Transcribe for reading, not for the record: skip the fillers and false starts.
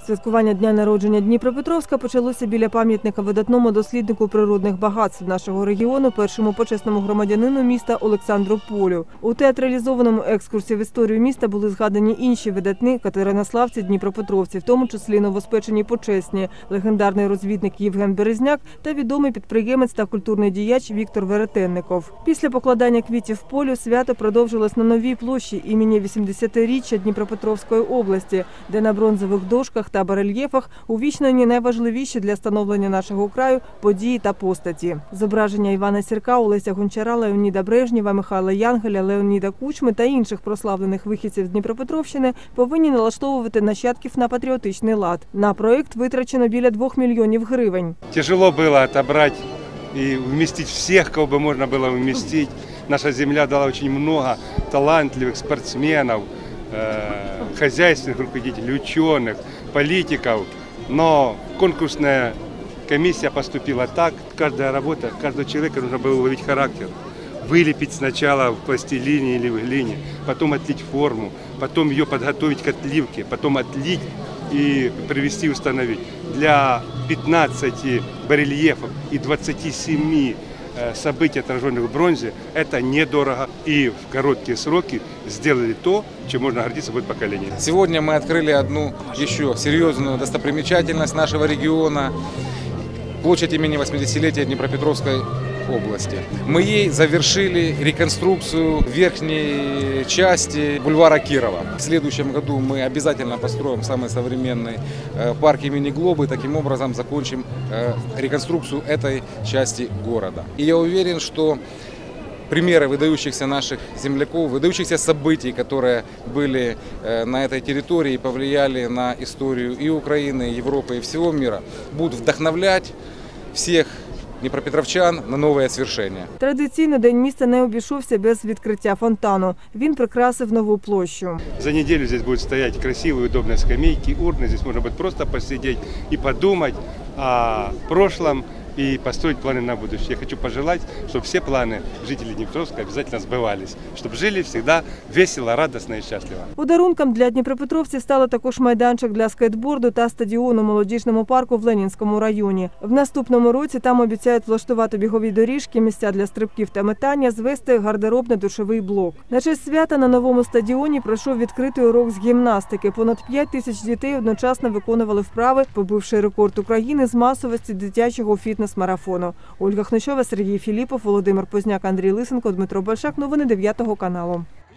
Святкування дня народження Дніпропетровська почалося біля пам'ятника видатному досліднику природних багатств нашого регіону, першому почесному громадянину міста Олександру Полю. У театралізованому екскурсі в історію міста були згадані інші видатні катеринославці Дніпропетровці, в тому числі новоспечені почесні, легендарний розвідник Євген Березняк та відомий підприємець та культурний діяч Віктор Веретенников. Після покладання квітів Полю свято продовжилось на новій площі імені 80-річчя Дніпропетровської області, де на бронзових дошках та барельєфах увічнені найважливіші для становлення нашого краю події та постаті. Зображення Івана Сірка, Олеся Гончара, Леоніда Брежнєва, Михайла Янгеля, Леоніда Кучми та інших прославлених вихідців з Дніпропетровщини повинні налаштовувати нащадків на патріотичний лад. На проєкт витрачено біля 2 мільйонів гривень. Тяжело було отобрати і вмістити всіх, кого би можна було вмістити. Наша земля дала дуже багато талантливих спортсменів, хозяйственных руководителей, ученых, политиков. Но конкурсная комиссия поступила так, каждая работа, каждого человека нужно было уловить характер. Вылепить сначала в пластилине или в глине, потом отлить форму, потом ее подготовить к отливке, потом отлить и привести и установить. Для 15 барельефов и 27 событий, отраженных в бронзе, это недорого и в короткие сроки сделали то, чем можно гордиться будет поколение. Сегодня мы открыли одну еще серьезную достопримечательность нашего региона – площадь имени 80-летия Днепропетровской области. Мы ей завершили реконструкцию верхней части бульвара Кирова. В следующем году мы обязательно построим самый современный парк имени Глобы, таким образом закончим реконструкцию этой части города. И я уверен, что примеры выдающихся наших земляков, выдающихся событий, которые были на этой территории и повлияли на историю и Украины, и Европы, и всего мира, будут вдохновлять всех дніпропетровчан на нове свершення. Традиційно День міста не обійшовся без відкриття фонтану. Він прикрасив нову площу. За неделю здесь будут стоять красивые, удобные скамейки, урны. Здесь можно будет просто посидеть и подумать о прошлом и построить планы на будущее. Я хочу пожелать, чтобы все планы жителей Днепровска обязательно сбывались, чтобы жили всегда весело, радостно и счастливо. Подарунком для дніпропетровців стало також майданчик для скейтборду та стадіон у молодіжному парку в Ленінському районі. В наступному році там обіцяють влаштувати бігові доріжки, місця для стрибків та метання, звести гардеробно-душовий блок. На честь свята на новому стадіоні пройшов відкритий урок з гімнастики. Понад 5 тисяч дітей одночасно виконували вправи, побивши рекорд України з масовості дитячого фітнес-марафону. Ольга Хнищова, Сергій Філіпов, Володимир Позняк, Андрій Лисенко, Дмитро Большак. Новини 9 каналу.